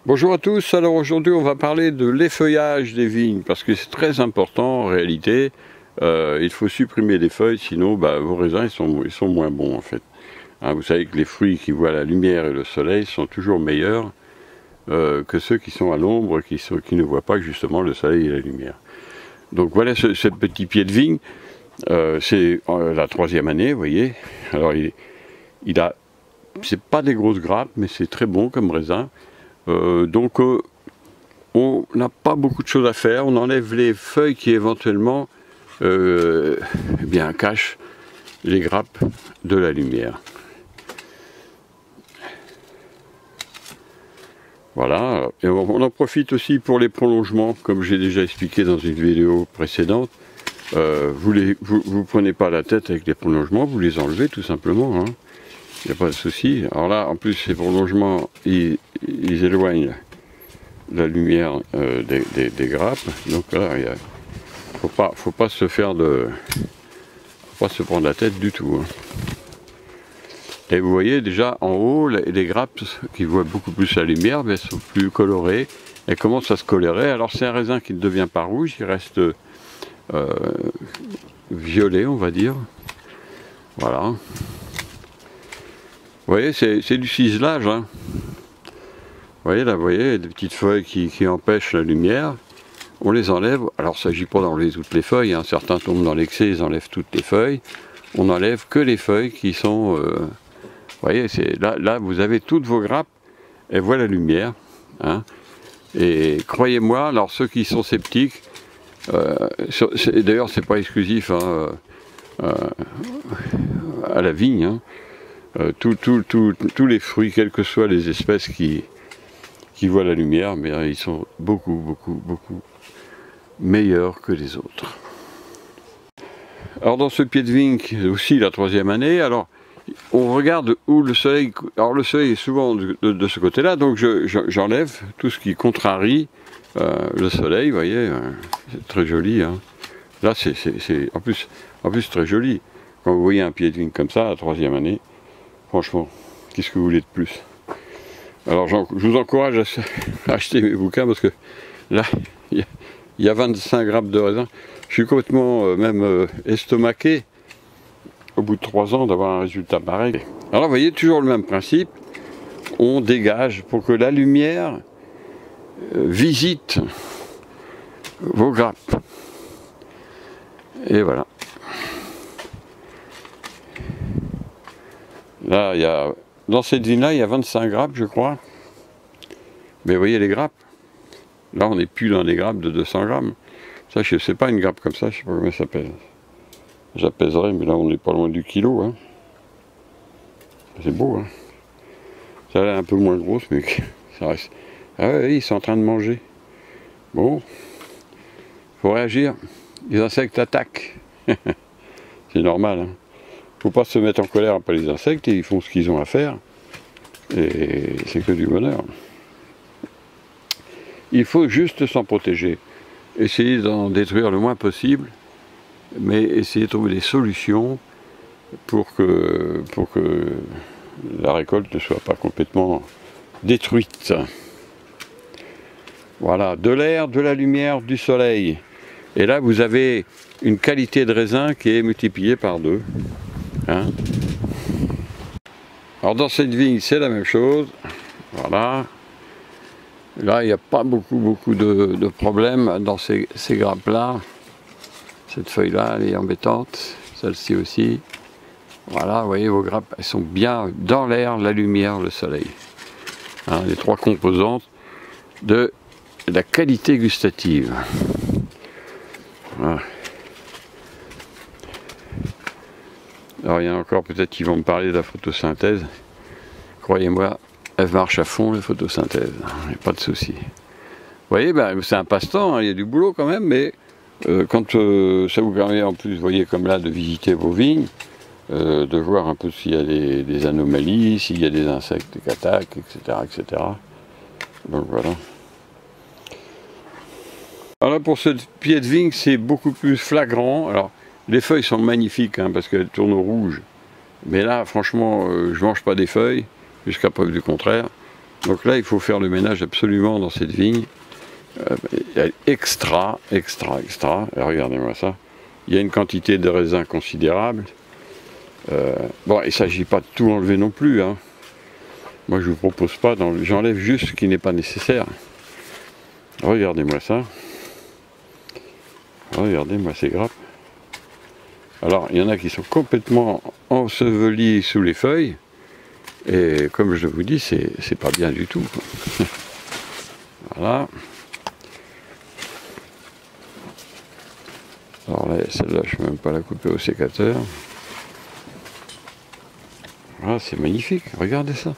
Bonjour à tous, alors aujourd'hui on va parler de l'effeuillage des vignes parce que c'est très important en réalité. Il faut supprimer des feuilles, sinon vos raisins ils sont moins bons en fait. Hein, vous savez que les fruits qui voient la lumière et le soleil sont toujours meilleurs que ceux qui sont à l'ombre, qui ne voient pas justement le soleil et la lumière. Donc voilà ce petit pied de vigne, c'est la 3e année, vous voyez. Alors c'est pas des grosses grappes, mais c'est très bon comme raisin. Donc on n'a pas beaucoup de choses à faire, on enlève les feuilles qui éventuellement cachent les grappes de la lumière. Voilà, et on en profite aussi pour les prolongements, comme j'ai déjà expliqué dans une vidéo précédente. Vous prenez pas la tête avec les prolongements, vous les enlevez tout simplement, hein. Il n'y a pas de souci. Alors là, en plus, ces prolongements, ils éloignent la lumière des grappes. Donc là, faut pas se prendre la tête du tout, hein. Et vous voyez déjà en haut, les grappes qui voient beaucoup plus la lumière, elles sont plus colorées. Elles commencent à se colorer. Alors c'est un raisin qui ne devient pas rouge, il reste violet, on va dire. Voilà. Vous voyez, c'est du ciselage, hein. Vous voyez, là, vous voyez, des petites feuilles qui empêchent la lumière. On les enlève. Alors, il ne s'agit pas d'enlever toutes les feuilles, hein. Certains tombent dans l'excès, ils enlèvent toutes les feuilles. On n'enlève que les feuilles qui sont... vous voyez, là, vous avez toutes vos grappes, elles voient la lumière, hein. Et croyez-moi, alors ceux qui sont sceptiques, d'ailleurs, c'est pas exclusif, hein, à la vigne, hein. Tous les fruits, quelles que soient les espèces qui voient la lumière, mais ils sont beaucoup meilleurs que les autres. Alors dans ce pied de vigne, aussi la 3e année, alors on regarde où le soleil... Alors le soleil est souvent de ce côté-là, donc j'enlève tout ce qui contrarie le soleil, vous voyez, c'est très joli, hein. Là c'est en plus très joli. Quand vous voyez un pied de vigne comme ça, la 3e année, franchement, qu'est-ce que vous voulez de plus? Alors je vous encourage à acheter mes bouquins parce que là, il y a 25 grammes de raisin. Je suis complètement estomaqué au bout de 3 ans d'avoir un résultat pareil. Alors vous voyez, toujours le même principe, on dégage pour que la lumière visite vos grappes. Et voilà. Là, dans cette vigne-là, il y a 25 grappes, je crois. Mais vous voyez les grappes. Là, on n'est plus dans des grappes de 200 grammes. Ça, je ne sais pas, une grappe comme ça, je ne sais pas comment ça s'appelle. J'apaiserai, mais là, on n'est pas loin du kilo, hein. C'est beau, hein. Ça a l'air un peu moins grosse, mais ça reste... Ah oui, ils sont en train de manger. Bon, faut réagir. Les insectes attaquent. C'est normal, hein. Faut pas se mettre en colère après les insectes, ils font ce qu'ils ont à faire. Et c'est que du bonheur. Il faut juste s'en protéger. Essayer d'en détruire le moins possible, mais essayer de trouver des solutions pour que la récolte ne soit pas complètement détruite. Voilà, de l'air, de la lumière, du soleil. Et là, vous avez une qualité de raisin qui est multipliée par 2. Hein. Alors dans cette vigne, c'est la même chose. Voilà. Là, il n'y a pas beaucoup de problèmes dans ces grappes-là. Cette feuille-là, elle est embêtante. Celle-ci aussi. Voilà, vous voyez, vos grappes, elles sont bien dans l'air, la lumière, le soleil. Hein, les 3 composantes de la qualité gustative. Voilà. Alors il y en a encore peut-être qui vont me parler de la photosynthèse. Croyez-moi, elle marche à fond, la photosynthèse. Il n'y a pas de souci. Vous voyez, c'est un passe-temps, hein, il y a du boulot quand même, mais quand ça vous permet en plus, vous voyez comme là, de visiter vos vignes, de voir un peu s'il y a des anomalies, s'il y a des insectes qui attaquent, etc. Donc voilà. Alors là, pour ce pied de vigne, c'est beaucoup plus flagrant. Alors, les feuilles sont magnifiques, hein, parce qu'elles tournent au rouge. Mais là, franchement, je ne mange pas des feuilles, jusqu'à preuve du contraire. Donc là, il faut faire le ménage absolument dans cette vigne. Elle est extra. Et regardez-moi ça. Il y a une quantité de raisin considérable. Bon, il ne s'agit pas de tout enlever non plus, hein. Moi, je ne vous propose pas, j'enlève juste ce qui n'est pas nécessaire. Regardez-moi ça. Regardez-moi ces grappes. Alors, il y en a qui sont complètement ensevelis sous les feuilles. Et comme je vous dis, c'est pas bien du tout, quoi. Voilà. Alors là, celle-là, je ne peux même pas la couper au sécateur. Voilà, c'est magnifique, regardez ça.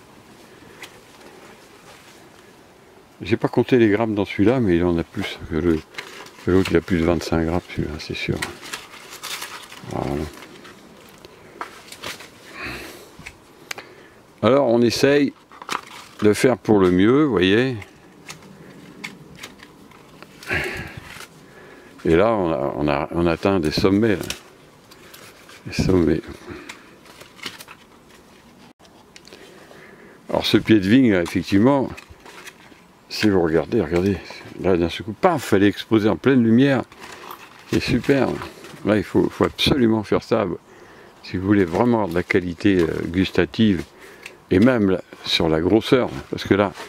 J'ai pas compté les grammes dans celui-là, mais il en a plus que l'autre, il a plus de 25 grammes, celui-là, c'est sûr. Voilà. Alors, on essaye de faire pour le mieux, vous voyez. Et là, on atteint des sommets, là. Des sommets. Alors, ce pied de vigne, là, effectivement, si vous regardez, là d'un seul coup, paf, fallait exposer en pleine lumière, c'est super. Là, il faut absolument faire ça, si vous voulez vraiment avoir de la qualité gustative, et même là, sur la grosseur, parce que là,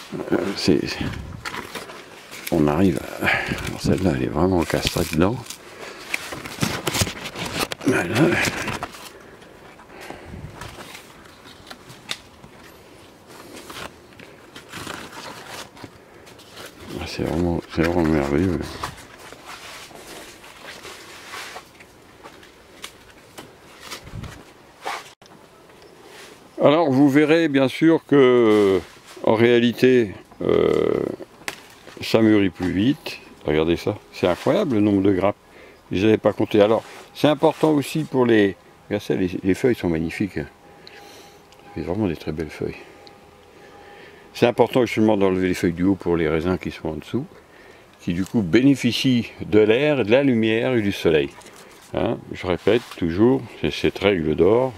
on arrive à... Alors celle-là, elle est vraiment castrée dedans. Voilà. C'est vraiment merveilleux. Alors vous verrez bien sûr que en réalité ça mûrit plus vite. Regardez ça, c'est incroyable le nombre de grappes. Je les avais pas compté. Alors c'est important aussi pour les... Regardez, les feuilles sont magnifiques. C'est vraiment des très belles feuilles. C'est important justement d'enlever les feuilles du haut pour les raisins qui sont en dessous, qui du coup bénéficient de l'air, de la lumière et du soleil. Hein, je répète toujours, c'est cette règle d'or,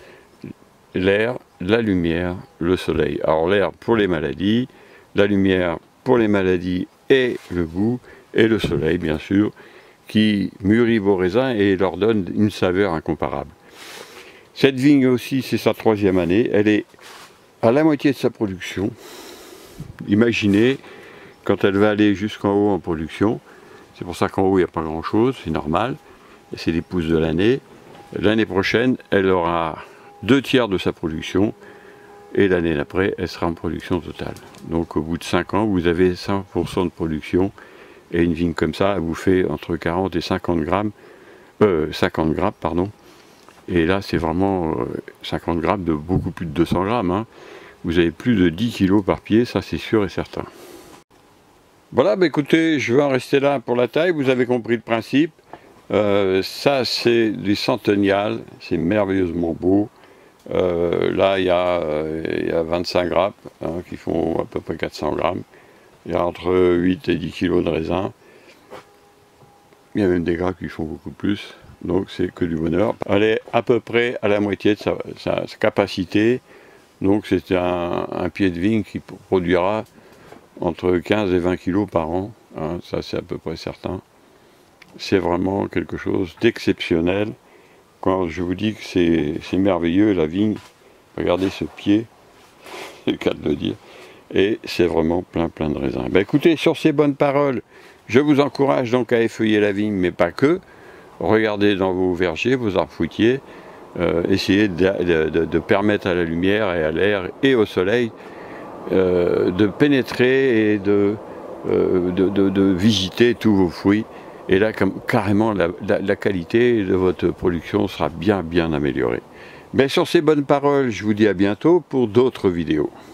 l'air, la lumière, le soleil. Alors l'air pour les maladies, la lumière pour les maladies et le goût, et le soleil bien sûr, qui mûrit vos raisins et leur donne une saveur incomparable. Cette vigne aussi, c'est sa 3e année, elle est à la moitié de sa production. Imaginez quand elle va aller jusqu'en haut en production, c'est pour ça qu'en haut il n'y a pas grand chose, c'est normal, c'est les pousses de l'année. L'année prochaine, elle aura 2/3 de sa production, et l'année d'après, elle sera en production totale. Donc au bout de 5 ans, vous avez 100% de production, et une vigne comme ça, elle vous fait entre 40 et 50 grammes, 50 grappes, pardon. Et là, c'est vraiment 50 grammes de beaucoup plus de 200 grammes. Hein. Vous avez plus de 10 kg par pied, ça c'est sûr et certain. Voilà, bah écoutez, je vais en rester là pour la taille, vous avez compris le principe. Ça c'est des centenniales, c'est merveilleusement beau. Là il y a 25 grappes hein, qui font à peu près 400 grammes. Il y a entre 8 et 10 kg de raisin. Il y a même des grappes qui font beaucoup plus. Donc c'est que du bonheur. Elle est à peu près à la moitié de sa capacité. Donc c'est un pied de vigne qui produira entre 15 et 20 kg par an. Hein, ça c'est à peu près certain. C'est vraiment quelque chose d'exceptionnel. Quand je vous dis que c'est merveilleux la vigne, regardez ce pied, c'est le cas de le dire. Et c'est vraiment plein de raisins. Ben écoutez, sur ces bonnes paroles, je vous encourage donc à effeuiller la vigne, mais pas que. Regardez dans vos vergers, vos arbres fruitiers, essayez de permettre à la lumière et à l'air et au soleil de pénétrer et de visiter tous vos fruits. Et là, carrément, la qualité de votre production sera bien améliorée. Mais sur ces bonnes paroles, je vous dis à bientôt pour d'autres vidéos.